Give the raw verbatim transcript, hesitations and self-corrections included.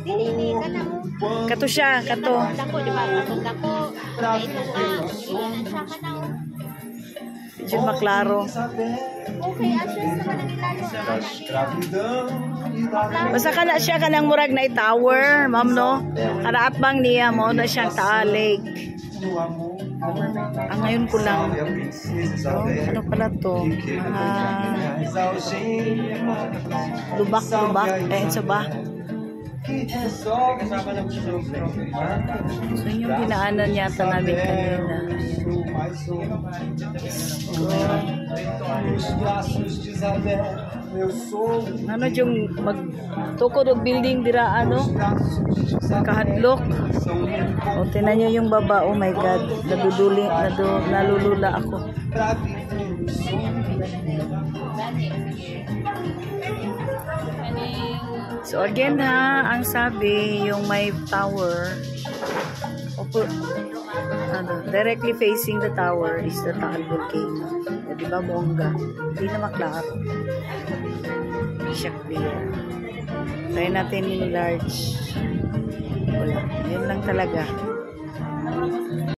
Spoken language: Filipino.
Dili ni kana mo. Kato siya, kato. Dako di ba? Katong dako. Ito nga. Ilan siya kana. Medyo maklaro. Okay, ashes naman ang ilalo. Basta ka na siya kanang murag na tower, ma'am no? Karaat bang niya mo na siyang taalig. Ang ngayon ko lang. So, ano pala to? Mga lubak-lubak. Eh, sa ba? So, yung ginaanan yata namin kanina. Ano yung magtukod og building dira ano? Kahadlok. O tinan niyo yung baba, oh my god. Naduduli, nadu, nalulula ako. So again ha, ang sabi yung may tower, opo, ano, directly facing the tower is the Taal Volcano. O, diba bongga? Hindi na maklaro. Hindi siya clear. Try natin yung large. Wala. Yun lang talaga.